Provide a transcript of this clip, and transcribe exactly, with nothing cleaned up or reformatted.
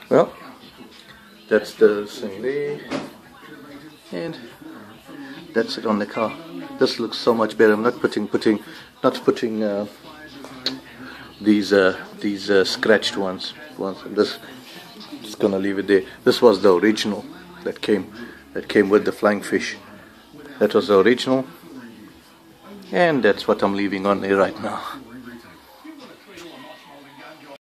Well, that's the thing there, and that's it on the car. This looks so much better. I'm not putting putting not putting uh, these uh, these uh, scratched ones. Ones. I'm just just gonna leave it there. This was the original that came that came with the flying fish. That was the original, and that's what I'm leaving on there right now.